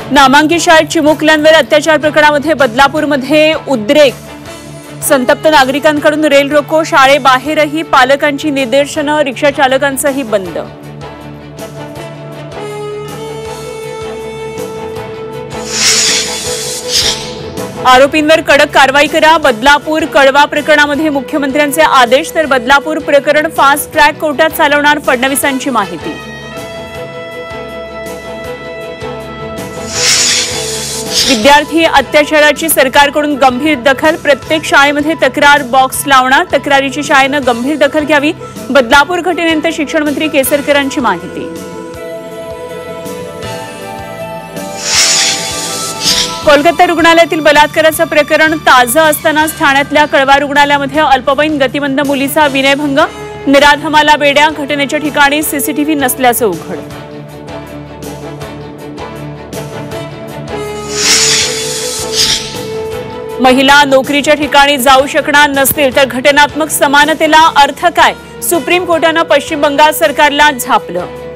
नामांकित शाळेत चिमुकल्यांवर अत्याचार प्रकरणामध्ये बदलापूरमध्ये उद्रेक, संतप्त नागरिकांकडून रेल रोको, शाळेबाहेरही पालकांची निदर्शनं, रिक्षा चालकांचंही बंद. आरोपींवर कडक कारवाई करा, बदलापूर कळवा प्रकरणामध्ये मुख्यमंत्र्यांचे आदेश, तर बदलापूर प्रकरण फास्ट ट्रॅक कोर्टात चालवणार, फडणवीसांची माहिती. विद्यार्थी अत्याचाराची सरकारकडून गंभीर दखल, प्रत्येक शाळेमध्ये तक्रार बॉक्स लावणार, तक्रारीची शाळेनं गंभीर दखल घ्यावी, बदलापूर घटनेनंतर शिक्षण मंत्री केसरकरांची माहिती. कोलकाता रुग्णालयातील बलात्काराचं प्रकरण ताजं असतानाच ठाण्यातल्या कळवा रुग्णालयामध्ये अल्पवयीन गतिमंद मुलीचा विनयभंग, निराधमाला बेड्या, घटनेच्या ठिकाणी सीसीटीव्ही नसल्याचं उघड. महिला नोकरीच्या ठिकाणी जाऊ शकणार नसतील तर घटनात्मक समानतेला अर्थ काय, सुप्रीम कोर्टानं पश्चिम बंगाल सरकारला झापलं.